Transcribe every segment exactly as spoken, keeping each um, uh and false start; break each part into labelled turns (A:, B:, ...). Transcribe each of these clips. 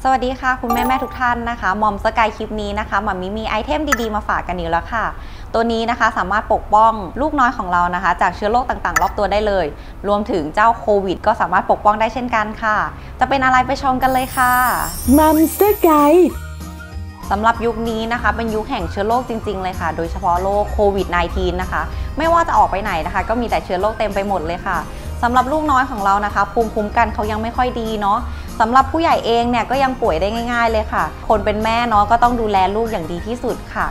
A: สวัสดีค่ะคุณแม่แม่ทุกท่านนะคะมอมสกายคลิปนี้นะคะมัมมี่มีไอเทมดีๆมาฝากกันอีกแล้วค่ะตัวนี้นะคะสามารถปกป้องลูกน้อยของเรานะคะจากเชื้อโรคต่างๆรอบตัวได้เลยรวมถึงเจ้าโควิดก็สามารถปกป้องได้เช่นกันค่ะจะเป็นอะไรไปชมกันเลยค่ะ
B: มัมสกาย
A: สำหรับยุคนี้นะคะเป็นยุคแห่งเชื้อโรคจริงๆเลยค่ะโดยเฉพาะโรคโควิด สิบเก้า นะคะไม่ว่าจะออกไปไหนนะคะก็มีแต่เชื้อโรคเต็มไปหมดเลยค่ะสำหรับลูกน้อยของเรานะคะภูมิคุ้มกันเขายังไม่ค่อยดีเนาะสำหรับผู้ใหญ่เองเนี่ยก็ยังป่วยได้ง่ายๆเลยค่ะคนเป็นแม่เนาะก็ต้องดูแลลูกอย่างดีที่สุดค่ะ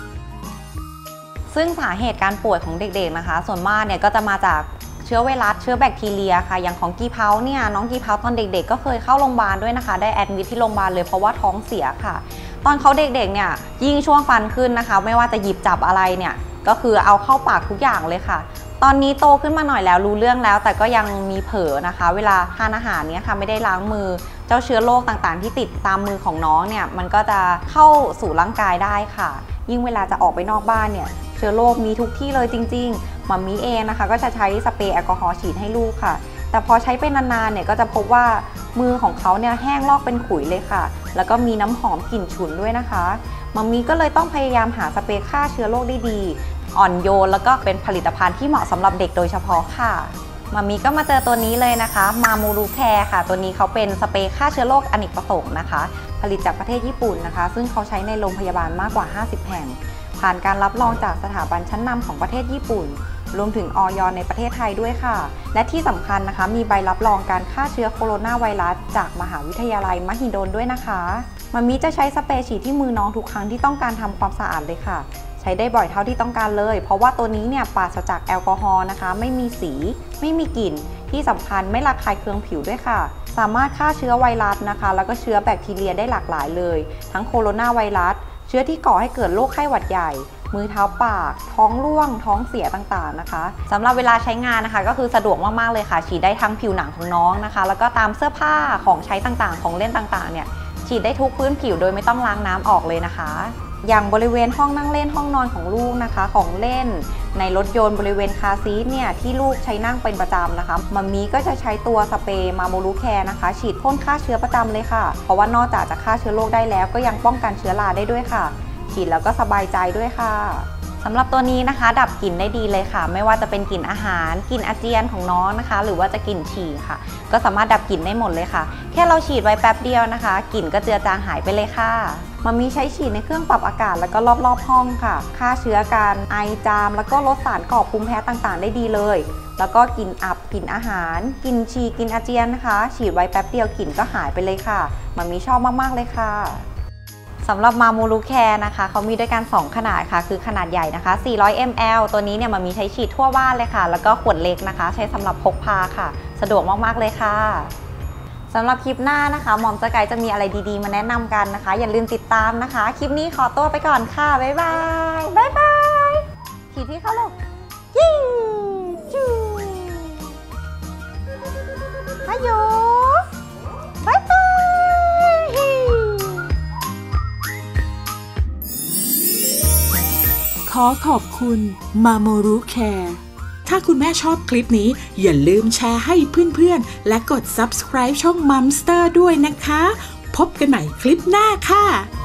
A: ซึ่งสาเหตุการป่วยของเด็กๆนะคะส่วนมากเนี่ยก็จะมาจากเชื้อไวรัสเชื้อแบคทีเรียค่ะอย่างของกีเพาเนี่ยน้องกีเพาตอนเด็กๆก็เคยเข้าโรงพยาบาลด้วยนะคะได้แอดมิทที่โรงพยาบาลเลยเพราะว่าท้องเสียค่ะตอนเขาเด็กๆเนี่ยยิ่งช่วงฟันขึ้นนะคะไม่ว่าจะหยิบจับอะไรเนี่ยก็คือเอาเข้าปากทุกอย่างเลยค่ะตอนนี้โตขึ้นมาหน่อยแล้วรู้เรื่องแล้วแต่ก็ยังมีเผลอนะคะเวลาทานอาหารเนี่ยค่ะไม่ได้ล้างมือเจ้าเชื้อโรคต่างๆที่ติดตามมือของน้องเนี่ยมันก็จะเข้าสู่ร่างกายได้ค่ะยิ่งเวลาจะออกไปนอกบ้านเนี่ยเชื้อโรคมีทุกที่เลยจริงๆมัมมี่เองนะคะก็จะใช้สเปรย์แอลกอฮอล์ฉีดให้ลูกค่ะแต่พอใช้ไปนานๆเนี่ยก็จะพบว่ามือของเขาเนี่ยแห้งลอกเป็นขุยเลยค่ะแล้วก็มีน้ำหอมกลิ่นฉุนด้วยนะคะมัมมี่ก็เลยต้องพยายามหาสเปรย์ฆ่าเชื้อโรคได้ดีอ่อนโยนแล้วก็เป็นผลิตภัณฑ์ที่เหมาะสำหรับเด็กโดยเฉพาะค่ะมัมมี่ก็มาเจอตัวนี้เลยนะคะมามูรูแคร์ค่ะตัวนี้เขาเป็นสเปรย์ฆ่าเชื้อโรคอเนกประสงค์นะคะผลิตจากประเทศญี่ปุ่นนะคะซึ่งเขาใช้ในโรงพยาบาลมากกว่าห้าสิบแห่งผ่านการรับรองจากสถาบันชั้นนำของประเทศญี่ปุ่นรวมถึงอย.ในประเทศไทยด้วยค่ะและที่สำคัญนะคะมีใบรับรองการฆ่าเชื้อโคโรนาไวรัสจากมหาวิทยาลัยมหิดลด้วยนะคะมัมมี่จะใช้สเปรย์ฉีดที่มือน้องทุกครั้งที่ต้องการทำความสะอาดเลยค่ะใช้ได้บ่อยเท่าที่ต้องการเลยเพราะว่าตัวนี้เนี่ยปราศจากแอลกอฮอล์นะคะไม่มีสีไม่มีกลิ่นที่สำคัญไม่ระคายเคืองผิวด้วยค่ะสามารถฆ่าเชื้อไวรัสนะคะแล้วก็เชื้อแบคทีเรียได้หลากหลายเลยทั้งโคโรนาไวรัสเชื้อที่ก่อให้เกิดโรคไข้หวัดใหญ่มือเท้าปากท้องร่วงท้องเสียต่างๆนะคะสำหรับเวลาใช้งานนะคะก็คือสะดวกมากๆเลยค่ะฉีดได้ทั้งผิวหนังของน้องนะคะแล้วก็ตามเสื้อผ้าของใช้ต่างๆของเล่นต่างๆเนี่ยฉีดได้ทุกพื้นผิวโดยไม่ต้องล้างน้ำออกเลยนะคะอย่างบริเวณห้องนั่งเล่นห้องนอนของลูกนะคะของเล่นในรถยนต์บริเวณคาร์ซีทเนี่ยที่ลูกใช้นั่งเป็นประจำนะคะมัมมี่ก็จะใช้ตัวสเปรย์มาโมรูแคร์นะคะฉีดพ่นฆ่าเชื้อประจำเลยค่ะเพราะว่านอกจากจะฆ่าเชื้อโรคได้แล้วก็ยังป้องกันเชื้อราได้ด้วยค่ะฉีดแล้วก็สบายใจด้วยค่ะสำหรับตัวนี้นะคะดับกลิ่นได้ดีเลยค่ะไม่ว่าจะเป็นกลิ่นอาหารกลิ่นอาเจียนของน้องนะคะหรือว่าจะกลิ่นฉี่ค่ะก็สามารถดับกลิ่นได้หมดเลยค่ะแค่เราฉีดไว้แป๊บเดียวนะคะกลิ่นก็เจือจางหายไปเลยค่ะมัมมี่ใช้ฉีดในเครื่องปรับอากาศแล้วก็รอบๆห้องค่ะฆ่าเชื้อการไอจามแล้วก็ลดสารก่อภูมิแพ้ต่างๆได้ดีเลยแล้วก็กลิ่นอับกลิ่นอาหารกลิ่นฉี่กลิ่นอาเจียนนะคะฉีดไว้แป๊บเดียวกลิ่นก็หายไปเลยค่ะมัมมี่ชอบมากๆเลยค่ะสำหรับมามูรูแคร์นะคะเขามีด้วยกันสองขนาดค่ะคือขนาดใหญ่นะคะสี่ร้อยมิลลิลิตร ตัวนี้เนี่ยมันมีใช้ฉีดทั่วบ้านเลยค่ะแล้วก็ขวดเล็กนะคะใช้สำหรับพกพาค่ะสะดวกมากๆเลยค่ะสำหรับคลิปหน้านะคะหม่อมสกายจะมีอะไรดีๆมาแนะนำกันนะคะอย่าลืมติดตามนะคะคลิปนี้ขอตัวไปก่อนค่ะบ๊ายบายบ๊ายบายขี่ที่เข้าลูกยิ่งจูฮัลโหลบ๊ายบาย
B: ขอขอบคุณมาโมรูแคร์ถ้าคุณแม่ชอบคลิปนี้อย่าลืมแชร์ให้เพื่อนๆและกด ซับสไครบ์ ช่องมัมสเตอร์ด้วยนะคะพบกันใหม่คลิปหน้าค่ะ